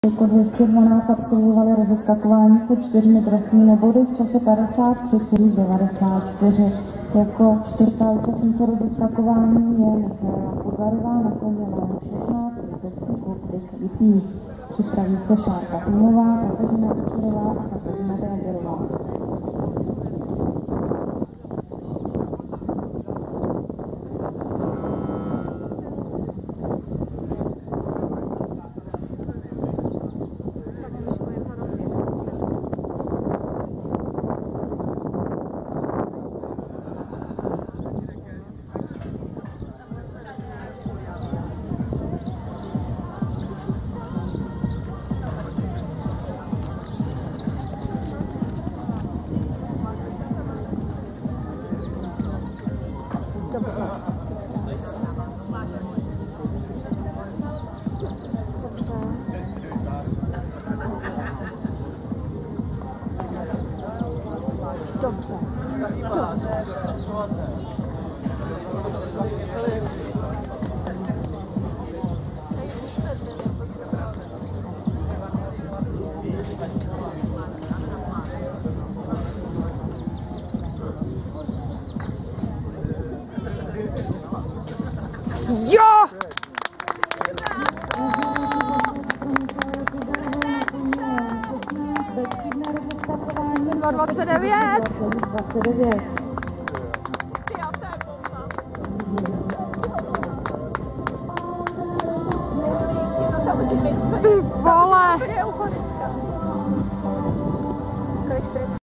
Jako 212 absolvovali rozeskakování se 4 trestními body v čase 53,94. Jako čtvrtá účastnice rozeskakování je Michaela Puzarová na koně Lán 16, letecký klub Dick Vitý. Připraví se Šárka Tůmová, Kateřina Kučerová a Kateřina Dragerová. Dobře. Jo! 29. Ty vole!